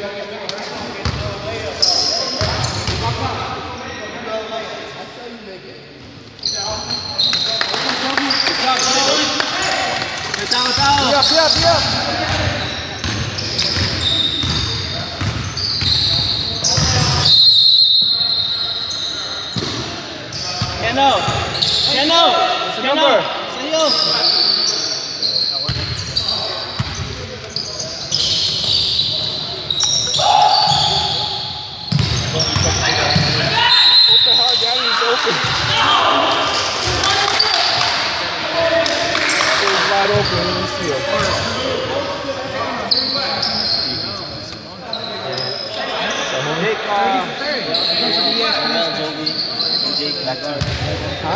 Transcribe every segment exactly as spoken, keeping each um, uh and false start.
Siap, siap, siap. Keno, Keno, Keno, sa'yo. Open hard, Daddy, he's open. He's wide open, let me see him. Nick, uh, Back to huh?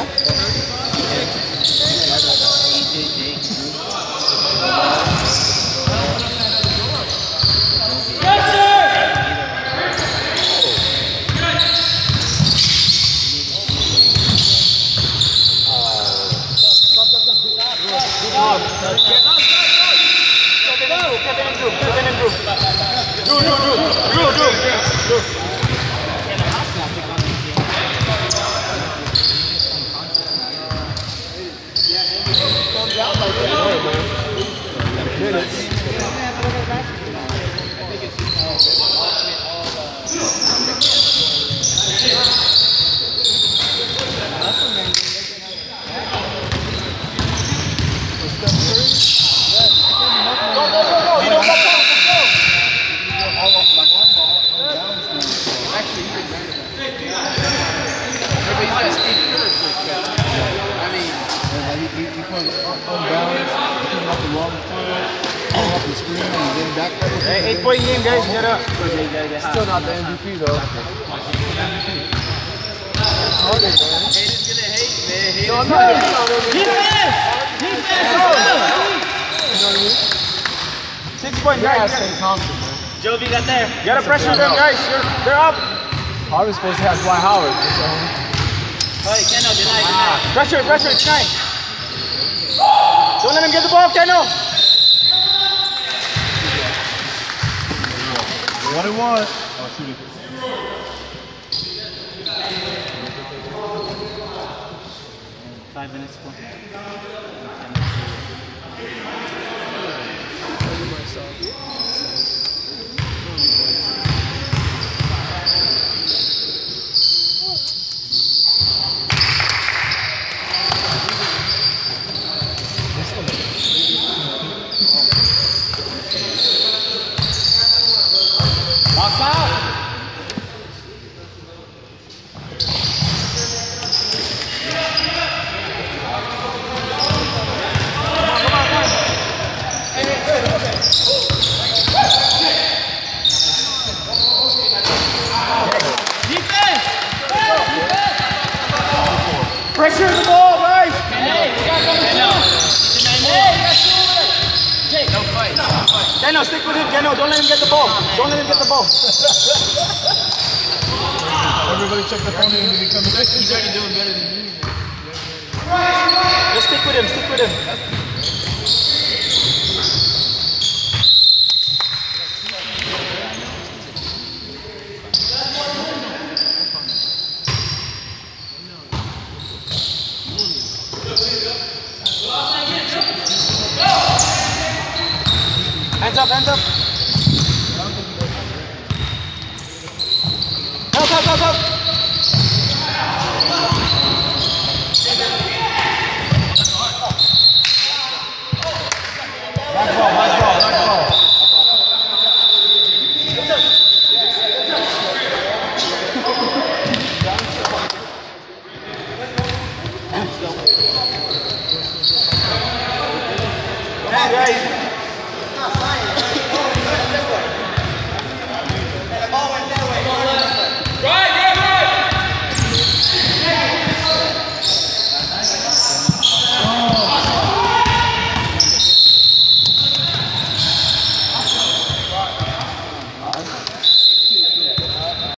Hey, eight point game, guys. Get up. Still not the M V P though. Harder, man. Haters gonna hate, man. No, I'm not hating on him. Defense! Defense! You know what I mean? Six point Yeah, guys. Saint Thompson, man. Jovi got there. You gotta pressure them, guys. You're, they're up. Harvey's supposed to have Dwight Howard. Oh, Keno, deny, deny. Pressure, pressure. It's nine. Don't let him get the ball, Keno. What it was. Oh, shoot it. Five minutes. Box out. Pressure the ball, guys! Hey, Keno. Hey, no fight, no fight. Keno, stick with him, Keno. Don't let him get the ball. Don't let him get the ball. Everybody check the phone and he comes back. He's already doing better than me. Just stick with him, stick with him. Hands up, hands up. Help, help, help, help. Back ball, back ball, back ball. Hey guys.